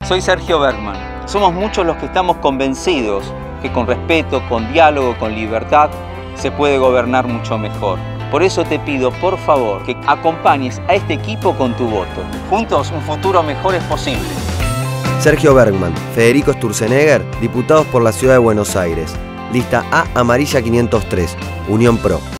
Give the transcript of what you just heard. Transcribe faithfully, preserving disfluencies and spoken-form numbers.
Soy Sergio Bergman. Somos muchos los que estamos convencidos que con respeto, con diálogo, con libertad, se puede gobernar mucho mejor. Por eso te pido, por favor, que acompañes a este equipo con tu voto. Juntos, un futuro mejor es posible. Sergio Bergman, Federico Sturzenegger, diputados por la Ciudad de Buenos Aires. Lista A amarilla quinientos tres, Unión Pro.